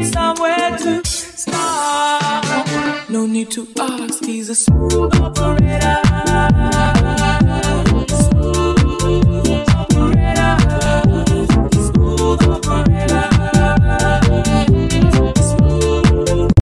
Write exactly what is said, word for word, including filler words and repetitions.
somewhere to start. No need to ask, he's a smooth operator.